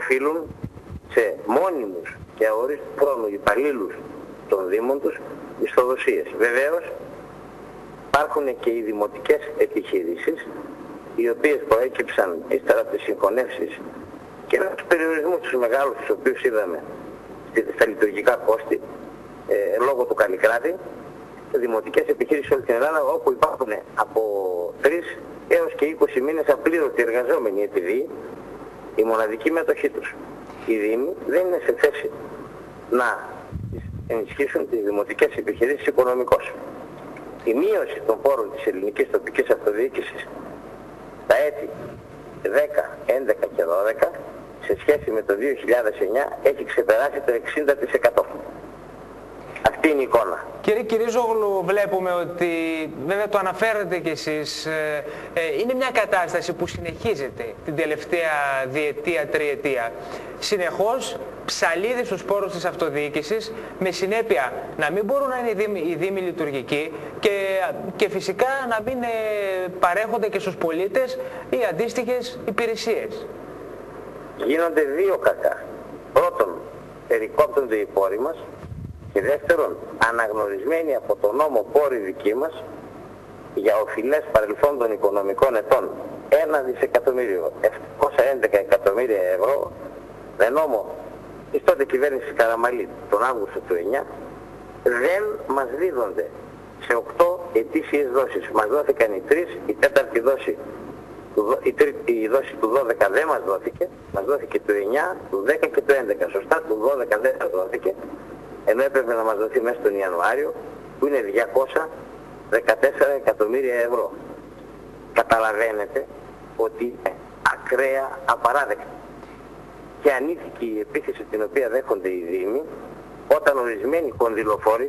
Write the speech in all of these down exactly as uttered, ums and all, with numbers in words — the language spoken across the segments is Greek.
οφείλουν σε μόνιμους και αορίστου χρόνου υπαλλήλους των Δήμων τους μισθοδοσίες. Βεβαίως υπάρχουν και οι δημοτικές επιχειρήσεις, οι οποίες προέκυψαν ύστερα από τις συγχωνεύσεις και με τους περιορισμούς τους μεγάλους, τους οποίους είδαμε στα λειτουργικά κόστη ε, λόγω του Καλλικράτη, δημοτικές επιχείρησεις σε όλη την Ελλάδα, όπου υπάρχουν από τρεις έως και είκοσι μήνες απλήρωτοι εργαζόμενοι, επειδή η μοναδική μετοχή τους, οι Δήμοι, δεν είναι σε θέση να ενισχύσουν τις δημοτικές επιχειρήσεις οικονομικώς. Η μείωση των πόρων της ελληνικής τοπικής αυτοδιοίκησης στα έτη δέκα, έντεκα και δώδεκα σε σχέση με το δύο χιλιάδες εννιά έχει ξεπεράσει το εξήντα τοις εκατό. Αυτή είναι η εικόνα. Κύριε Κυρίζογλου, βλέπουμε ότι, βέβαια το αναφέρετε κι εσείς, ε, ε, είναι μια κατάσταση που συνεχίζεται την τελευταία διετία, τριετία. Συνεχώς ψαλίδι στους πόρους της αυτοδιοίκησης, με συνέπεια να μην μπορούν να είναι οι δήμοι, οι δήμοι λειτουργικοί και, και φυσικά να μην ε, παρέχονται και στους πολίτες οι αντίστοιχες υπηρεσίες. Γίνονται δύο κακά. Πρώτον, περικόπτονται οι πόροι μας. Και δεύτερον, αναγνωρισμένοι από τον νόμο πόροι δικοί μας για οφειλές παρελθόν των οικονομικών ετών ένα δισεκατομμύριο επτακόσια έντεκα εκατομμύρια ευρώ, με νόμο της τότε κυβέρνησης Καραμαλή τον Αύγουστο του εννιά, δεν μας δίδονται σε οκτώ ετήσιες δόσεις. Μας δόθηκαν οι τρεις, η τέταρτη δόση, η, τρίτη, η δόση του δώδεκα δεν μας δόθηκε, μας δόθηκε του εννιά, του δέκα και του έντεκα. Σωστά, του δώδεκα δεν μας δόθηκε, ενώ έπρεπε να μας δοθεί μέσα τον Ιανουάριο, που είναι διακόσια δεκατέσσερα εκατομμύρια ευρώ. Καταλαβαίνετε ότι είναι ακραία απαράδεκτη. Και ανήθικη η επίθεση την οποία δέχονται οι Δήμοι, όταν ορισμένοι κονδυλοφόροι,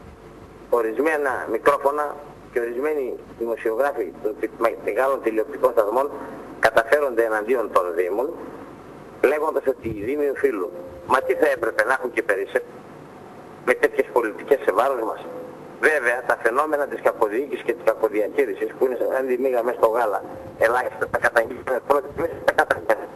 ορισμένα μικρόφωνα και ορισμένοι δημοσιογράφοι των μεγάλων τηλεοπτικών σταθμών καταφέρονται εναντίον των Δήμων, λέγοντας ότι οι Δήμοι οφείλουν. Μα τι θα έπρεπε να έχουν και περισσότερο με τέτοιες πολιτικές σε βάρος μας? Βέβαια, τα φαινόμενα της κακοδιοίκησης και της κακοδιαχείρισης, που είναι σαν τη μίγα μέσα στο γάλα, ελάχιστα τα καταγγείλουμε πρώτα μέσα τα καταγγείλουμε.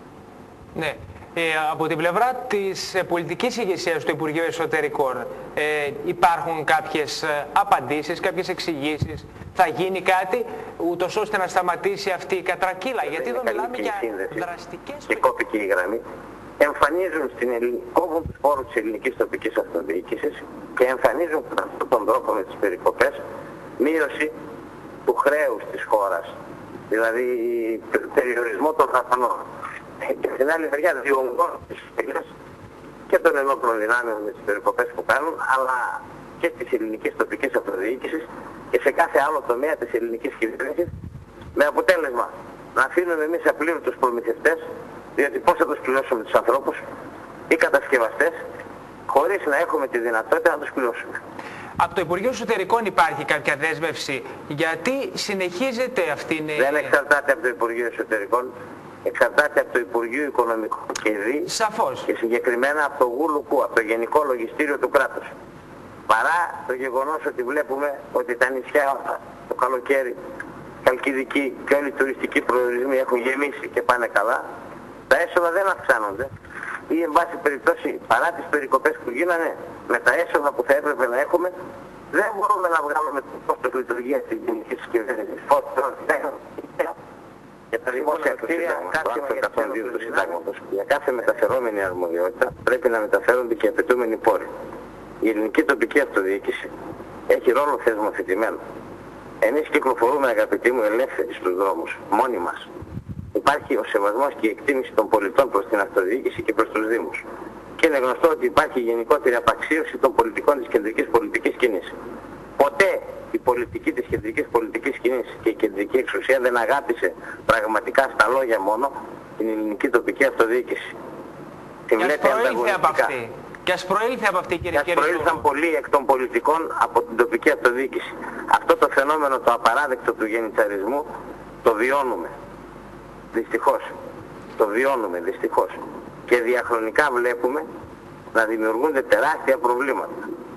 Ναι. Ε, από την πλευρά της ε, πολιτικής ηγεσίας του Υπουργείου Εσωτερικών ε, υπάρχουν κάποιες ε, απαντήσεις, κάποιες εξηγήσεις? Θα γίνει κάτι ούτως ώστε να σταματήσει αυτή η κατρακύλα? Γιατί εδώ μιλάμε για δραστικές... Και κόπηκε η γραμμή. Εμφανίζουν στην ελληνική, κόβουν τους πόρους της ελληνικής τοπικής αυτοδιοίκησης και εμφανίζουν με αυτόν τον τρόπο, με τις περικοπές, μείωση του χρέους της χώρας, δηλαδή περιορισμό των δαπανών. Και από την άλλη μεριά διονγκώνουν τις φύλες και των ενόπλων δυνάμεων με τις περικοπές που κάνουν, αλλά και της ελληνικής τοπικής αυτοδιοίκησης και σε κάθε άλλο τομέα της ελληνικής κυβέρνησης, με αποτέλεσμα να αφήνουμε εμείς απλήρωτους προμηθευτές, διότι πώς θα τους πληρώσουμε τους ανθρώπους ή κατασκευαστές, χωρίς να έχουμε τη δυνατότητα να τους πληρώσουμε. Από το Υπουργείο Εσωτερικών υπάρχει κάποια δέσμευση? Γιατί συνεχίζεται αυτή η... Δεν εξαρτάται από το Υπουργείο Εσωτερικών, εξαρτάται από το Υπουργείο Οικονομικών και Δι, σαφώς. Και συγκεκριμένα από το ΓΟΥΛΟΚΟΥ, από το Γενικό Λογιστήριο του κράτους. Παρά το γεγονός ότι βλέπουμε ότι τα νησιά το καλοκαίρι, Χαλκιδική και όλοι οι τουριστικοί προορισμοί έχουν γεμίσει και πάνε καλά, τα έσοδα δεν αυξάνονται ή εν πάση περιπτώσει παρά τις περικοπές που γίνανε, με τα έσοδα που θα έπρεπε να έχουμε δεν μπορούμε να βγάλουμε το κόστος λειτουργίας της γενικής κυβέρνησης. Για τα δημόσια κτίρια, του συντάγματος, για κάθε μεταφερόμενη αρμοδιότητα πρέπει να μεταφέρονται και απαιτούμενοι πόροι. Η ελληνική τοπική αυτοδιοίκηση έχει ρόλο θεσμοθετημένο. Εμείς κυκλοφορούμε, αγαπητοί μου, ελεύθεροι στους δρόμους, μόνοι μας. Υπάρχει ο σεβασμός και η εκτίμηση των πολιτών προς την αυτοδιοίκηση και προς τους Δήμους. Και είναι γνωστό ότι υπάρχει γενικότερη απαξίωση των πολιτικών της κεντρικής πολιτικής σκηνής. Ποτέ η πολιτική της κεντρικής πολιτικής σκηνής και η κεντρική εξουσία δεν αγάπησε πραγματικά στα λόγια μόνο την ελληνική τοπική αυτοδιοίκηση. Την βλέπει ανταγωνιστικά. Και ας προήλθε από αυτή, κύριε Κυρίζογλου. Και ας προήλθαν πολλοί εκ των πολιτικών από την τοπική αυτοδιοίκηση. Αυτό το φαινόμενο το απαράδεκτο του γενιτσαρισμού το βιώνουμε. Δυστυχώς. Το βιώνουμε δυστυχώς. Και διαχρονικά βλέπουμε να δημιουργούνται τεράστια προβλήματα.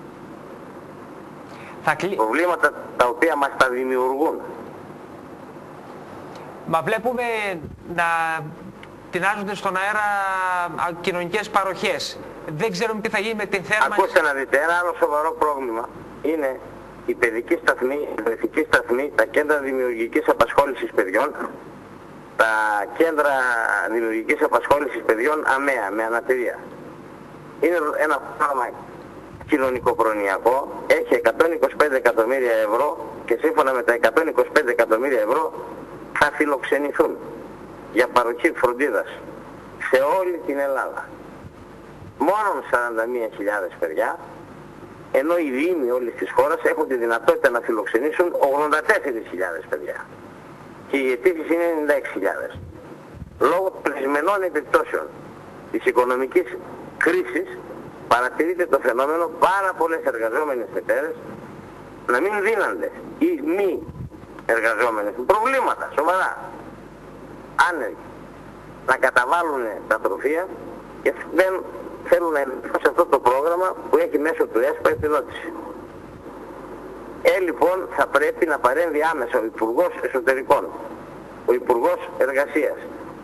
Θα κλει... Προβλήματα τα οποία μας τα δημιουργούν. Μα βλέπουμε να... τεινάζονται στον αέρα κοινωνικές παροχές. Δεν ξέρουμε τι θα γίνει με την θέρμανση. Ακούστε να δείτε, ένα άλλο σοβαρό πρόβλημα είναι η παιδική σταθμή, η παιδική σταθμή, τα κέντρα δημιουργικής απασχόλησης παιδιών, τα κέντρα δημιουργικής απασχόλησης παιδιών ΑΜΕΑ, με αναπηρία. Είναι ένα πρόγραμμα κοινωνικοπρονοιακό, έχει εκατόν είκοσι πέντε εκατομμύρια ευρώ και σύμφωνα με τα εκατόν είκοσι πέντε εκατομμύρια ευρώ θα φιλοξενηθούν για παροχή φροντίδας σε όλη την Ελλάδα. Μόνο σαράντα μία χιλιάδες παιδιά, ενώ οι δήμοι όλης της χώρας έχουν τη δυνατότητα να φιλοξενήσουν ογδόντα τέσσερις χιλιάδες παιδιά. Και οι αιτήσεις είναι ενενήντα έξι χιλιάδες. Λόγω των δυσμενών επιπτώσεων της οικονομικής κρίσης παρατηρείται το φαινόμενο πάρα πολλές εργαζόμενες μητέρες να μην δίνονται ή μη εργαζόμενες προβλήματα σοβαρά, άνεργοι, να καταβάλουν τα τροφεία και δεν θέλουν να ενταχθούν σε αυτό το πρόγραμμα που έχει μέσω του ΕΣΠΑ επιδότηση. Ε, λοιπόν, θα πρέπει να παρέμβει άμεσα ο Υπουργός Εσωτερικών, ο Υπουργός Εργασίας,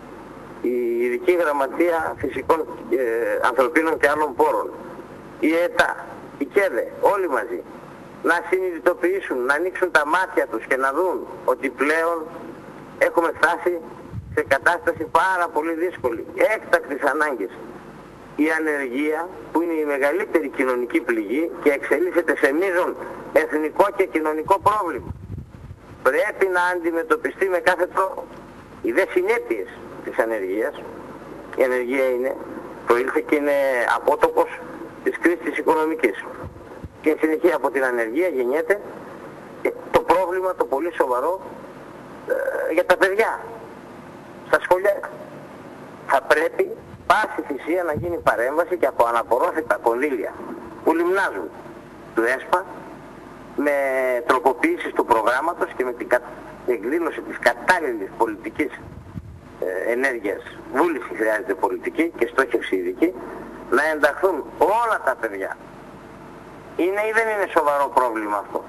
η Ειδική Γραμματεία Φυσικών ε, Ανθρωπίνων και Άλλων Πόρων, η ΕΤΑ, η ΚΕΔΕ, όλοι μαζί, να συνειδητοποιήσουν, να ανοίξουν τα μάτια τους και να δουν ότι πλέον έχουμε φτάσει σε κατάσταση πάρα πολύ δύσκολη, έκτακτης ανάγκης. Η ανεργία, που είναι η μεγαλύτερη κοινωνική πληγή και εξελίσσεται σε μείζον εθνικό και κοινωνικό πρόβλημα, πρέπει να αντιμετωπιστεί με κάθε τρόπο. Οι δε συνέπειες της ανεργίας, η ανεργία είναι, προήλθε και είναι απότοκος της κρίσης της οικονομικής. Και εν συνεχεία από την ανεργία γεννιέται το πρόβλημα το πολύ σοβαρό ε, για τα παιδιά στα σχολεία. Θα πρέπει πάση θυσία να γίνει παρέμβαση και από αναπορόθετα κονδύλια που λιμνάζουν του ΕΣΠΑ με τροποποιήσεις του προγράμματος και με την εκδήλωση της κατάλληλης πολιτικής ε, ενέργειας. Βούληση χρειάζεται πολιτική και στόχευση ειδική, να ενταχθούν όλα τα παιδιά. Είναι ή δεν είναι σοβαρό πρόβλημα αυτό?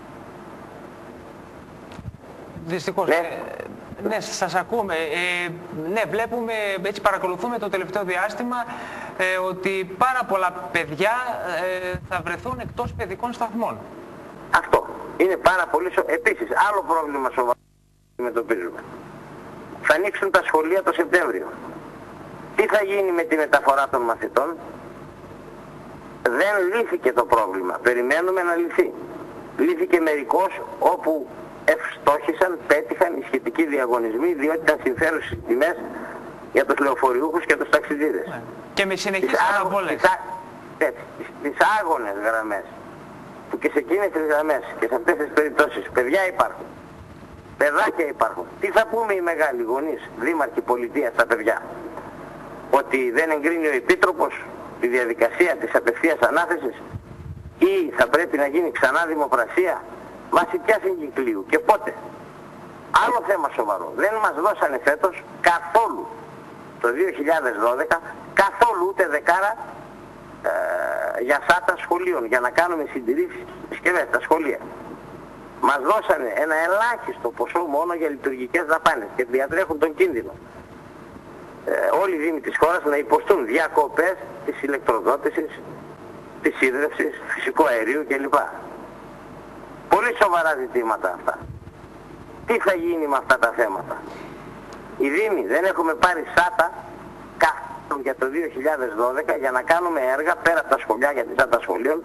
Δυστυχώς. Ναι. Ε, ναι, σας ακούμε. Ε, ναι, βλέπουμε, έτσι παρακολουθούμε το τελευταίο διάστημα ε, ότι πάρα πολλά παιδιά ε, θα βρεθούν εκτός παιδικών σταθμών. Αυτό είναι πάρα πολύ σοβαρό. Επίσης, άλλο πρόβλημα σοβαρό που αντιμετωπίζουμε. Θα ανοίξουν τα σχολεία το Σεπτέμβριο. Τι θα γίνει με τη μεταφορά των μαθητών? Δεν λύθηκε το πρόβλημα. Περιμένουμε να λυθεί. Λύθηκε μερικώς όπου ευστόχησαν, πέτυχαν οι σχετικοί διαγωνισμοί, διότι ήταν συμφέρουσες τιμές για τους λεωφοριούχους και τους ταξιδίδες. Ναι. Και με συνεχείς παραβολές. Τις, τις, τις άγονες γραμμές, που και σε εκείνες τις γραμμές και σε αυτές τις περιπτώσεις παιδιά υπάρχουν, παιδάκια υπάρχουν. Τι θα πούμε οι μεγάλοι γονείς, δήμαρχοι, πολιτεία στα παιδιά? Ότι δεν εγκρίνει ο Επίτροπος τη διαδικασία της απευθείας ανάθεσης, ή θα πρέπει να γίνει ξανά δημοπρασία? Βάσει ποια συγκυκλίου και πότε? Άλλο θέμα σοβαρό. Δεν μας δώσανε φέτος καθόλου το δύο χιλιάδες δώδεκα, καθόλου ούτε δεκάρα ε, για σάτα σχολείων, για να κάνουμε συντηρήσεις συσκευές στα σχολεία. Μας δώσανε ένα ελάχιστο ποσό μόνο για λειτουργικές δαπάνες και διατρέχουν τον κίνδυνο ε, όλοι οι δήμοι της χώρας να υποστούν διακοπές της ηλεκτροδότησης, της ίδρευσης, φυσικού αερίου κλπ. Πολύ σοβαρά ζητήματα αυτά. Τι θα γίνει με αυτά τα θέματα? Οι δήμοι δεν έχουμε πάρει σάτα καθόλου για το δύο χιλιάδες δώδεκα για να κάνουμε έργα πέρα από τα σχολιά, για τις σάτα σχολείων,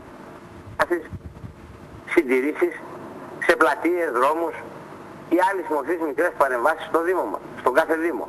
συντηρήσεις σε πλατείες, δρόμους ή άλλες μορφές μικρές παρεμβάσεις στο Δήμο μας, στον κάθε Δήμο.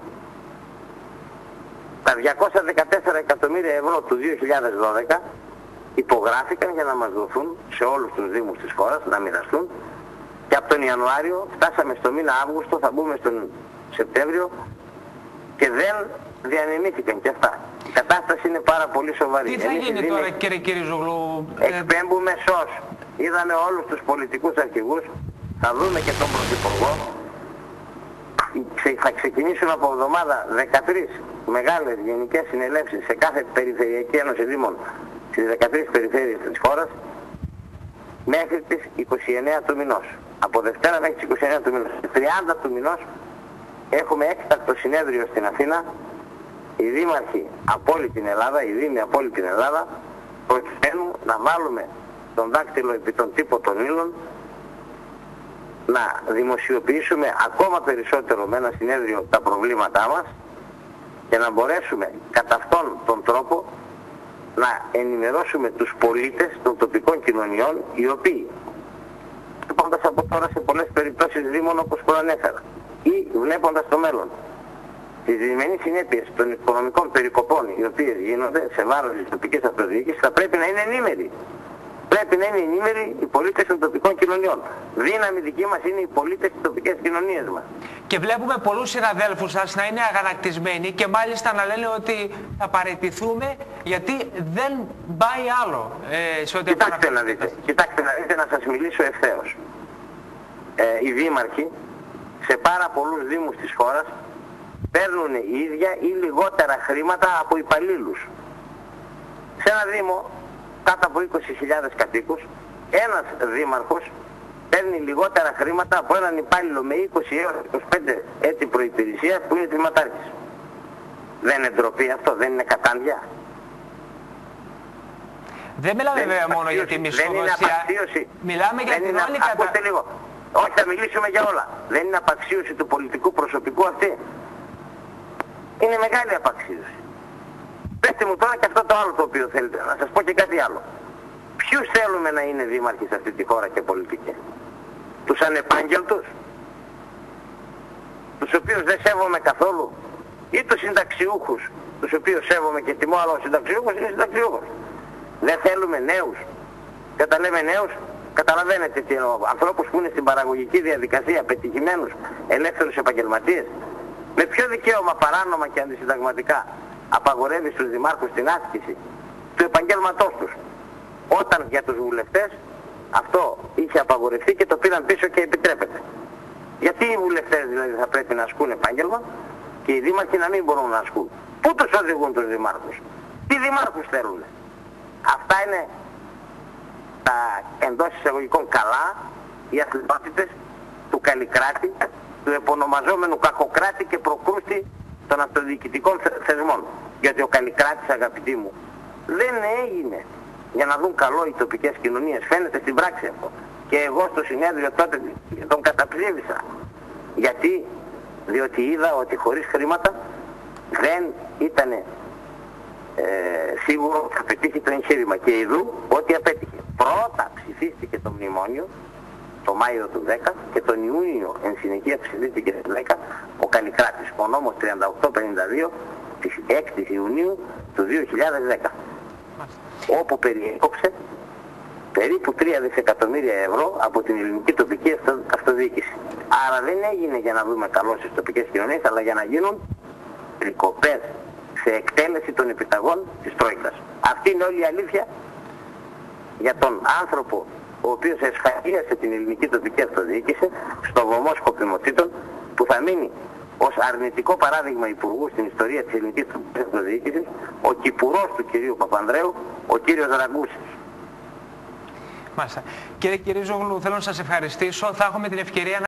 Τα διακόσια δεκατέσσερα εκατομμύρια ευρώ του δύο χιλιάδες δώδεκα υπογράφηκαν για να μας δοθούν σε όλους τους Δήμους της χώρας, να μοιραστούν, και από τον Ιανουάριο φτάσαμε στο μήνα Αύγουστο, θα μπούμε στον Σεπτέμβριο και δεν διανεμήθηκαν και αυτά. Η κατάσταση είναι πάρα πολύ σοβαρή. Τι θα Εμείς γίνει τώρα, κύριε Κυριζογλου? Εκπέμπουμε σως. Είδαμε όλους τους πολιτικούς αρχηγούς, θα δούμε και τον Πρωθυπουργό. Θα ξεκινήσουν από εβδομάδα δεκατρείς μεγάλες γενικές συνελεύσεις σε κάθε Περιφερειακή Ένωση Δήμων στις δεκατρείς περιφέρειες της χώρας μέχρι τις είκοσι εννέα του μηνός. Από Δευτέρα μέχρι τις είκοσι εννέα του μηνός. τριάντα του μηνός έχουμε έκτακτο συνέδριο στην Αθήνα, οι δήμαρχοι από όλη την Ελλάδα, οι δήμοι από όλη την Ελλάδα, προκειμένου να βάλουμε τον δάκτυλο επί τον τύπο των ύλων, να δημοσιοποιήσουμε ακόμα περισσότερο με ένα συνέδριο τα προβλήματά μας και να μπορέσουμε κατά αυτόν τον τρόπο να ενημερώσουμε τους πολίτες των τοπικών κοινωνιών, οι οποίοι, βλέποντας από τώρα σε πολλές περιπτώσεις δήμων όπως προανέφερα, ή βλέποντας το μέλλον τις δυσμενείς συνέπειες των οικονομικών περικοπών οι οποίες γίνονται σε βάρος της τοπικής αυτοδιοίκησης, θα πρέπει να είναι ενήμεροι. Πρέπει να είναι ενήμεροι οι πολίτες των τοπικών κοινωνιών. Δύναμη δική μας είναι οι πολίτες της τοπικές κοινωνίες μας. Και βλέπουμε πολλούς συναδέλφους σας να είναι αγανακτισμένοι και μάλιστα να λένε ότι θα παραιτηθούμε γιατί δεν πάει άλλο. Ε, σε ό,τι κοιτάξτε, να δείτε, κοιτάξτε να δείτε, να σας μιλήσω ευθέως. Ε, οι δήμαρχοι σε πάρα πολλούς δήμους της χώρας παίρνουν οι ίδια ή λιγότερα χρήματα από υπαλλήλους. Σε ένα δήμο κάτω από είκοσι χιλιάδες κατοίκους, ένας δήμαρχος παίρνει λιγότερα χρήματα από έναν υπάλληλο με είκοσι έως είκοσι πέντε έτη προϋπηρεσίας που είναι τμήματάρχης. Δεν είναι ντροπή αυτό, δεν είναι κατάντια. Δεν μιλάμε βέβαια μόνο για τη μισθοδοσία. Μιλάμε για την όλη κατάσταση. Ακούστε λίγο. Όχι, θα μιλήσουμε για όλα. Δεν είναι απαξίωση του πολιτικού προσωπικού αυτή. Είναι μεγάλη απαξίωση. Πετε μου τώρα και αυτό το άλλο το οποίο θέλετε. Να σας πω και κάτι άλλο. Ποιους θέλουμε να είναι δήμαρχοι σε αυτή τη χώρα και πολιτικοί? Τους ανεπάγγελτους, τους οποίους δεν σέβομαι καθόλου, ή τους συνταξιούχους, τους οποίους σέβομαι και τιμώ, αλλά ο συνταξιούχος είναι συνταξιούχος? Δεν θέλουμε νέους. Και όταν λέμε νέους, καταλαβαίνετε τι εννοώ. Ανθρώπους που είναι στην παραγωγική διαδικασία, πετυχημένους, ελεύθερους επαγγελματίες. Με ποιο δικαίωμα παράνομα και αντισυνταγματικά απαγορεύει στους δημάρχους την άσκηση του επαγγέλματός τους, όταν για τους βουλευτές αυτό είχε απαγορευτεί και το πήραν πίσω και επιτρέπεται? Γιατί οι βουλευτές δηλαδή θα πρέπει να ασκούν επάγγελμα και οι δήμαρχοι να μην μπορούν να ασκούν? Πού τους οδηγούν τους δημάρχους? Τι δημάρχους θέλουν? Αυτά είναι τα εντός εισαγωγικών καλά, οι αθλητότητες του καλλικράτη, του επωνομαζόμενου κακοκράτη και προκρούστη των αυτοδιοικητικών θεσμών. Γιατί ο καλλικράτης, αγαπητοί μου, δεν έγινε για να δουν καλό οι τοπικές κοινωνίες. Φαίνεται στην πράξη αυτό. Και εγώ στο συνέδριο τότε τον καταψήφισα. Γιατί? Διότι είδα ότι χωρίς χρήματα δεν ήταν ε, σίγουρο ότι θα πετύχει το εγχείρημα. Και ειδού ότι απέτυχε. Πρώτα ψηφίστηκε το μνημόνιο το Μάιο του δέκα και τον Ιούνιο εν συνεχεία ψηφίστηκε το δέκα ο καλλικράτης, ο νόμος τριάντα οκτώ πενήντα δύο της έξι Ιουνίου του δύο χιλιάδες δέκα, όπου περιέκοψε περίπου τρία δισεκατομμύρια ευρώ από την ελληνική τοπική αυτοδιοίκηση. Άρα δεν έγινε για να δούμε καλό στις τοπικές κοινωνίες, αλλά για να γίνουν περικοπές σε εκτέλεση των επιταγών της Τρόικας. Αυτή είναι όλη η αλήθεια για τον άνθρωπο ο οποίος εσχαγίασε την ελληνική τοπική αυτοδιοίκηση στο βωμό σκοπιμοτήτων, που θα μείνει ως αρνητικό παράδειγμα υπουργού στην ιστορία της ελληνικής τοπικής αυτοδιοίκησης, ο κυπουρός του κυρίου Παπανδρέου, ο κύριος Ραγκούσης. Μάλιστα. Κύριε Κυρίζογλου, θέλω να σας ευχαριστήσω. Θα έχουμε την ευκαιρία να